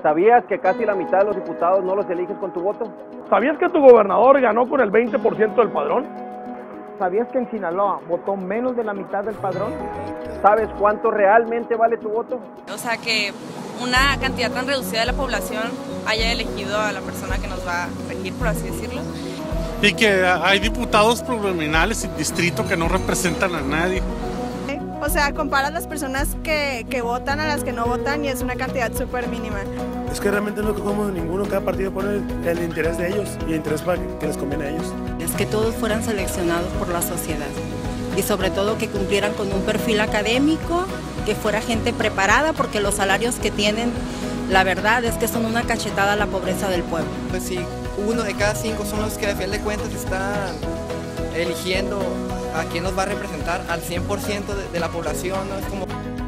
¿Sabías que casi la mitad de los diputados no los eliges con tu voto? ¿Sabías que tu gobernador ganó con el 20% del padrón? ¿Sabías que en Sinaloa votó menos de la mitad del padrón? ¿Sabes cuánto realmente vale tu voto? O sea, que una cantidad tan reducida de la población haya elegido a la persona que nos va a regir, por así decirlo. Y que hay diputados plurinominales sin distrito que no representan a nadie. O sea, comparas las personas que votan a las que no votan y es una cantidad súper mínima. Es que realmente no cogemos ninguno, cada partido pone el interés de ellos y el interés para que les conviene a ellos. Es que todos fueran seleccionados por la sociedad y sobre todo que cumplieran con un perfil académico, que fuera gente preparada, porque los salarios que tienen, la verdad es que son una cachetada a la pobreza del pueblo. Pues si 1 de cada 5 son los que a fin de cuentas están eligiendo a quién nos va a representar al 100% de la población, ¿no? Es como...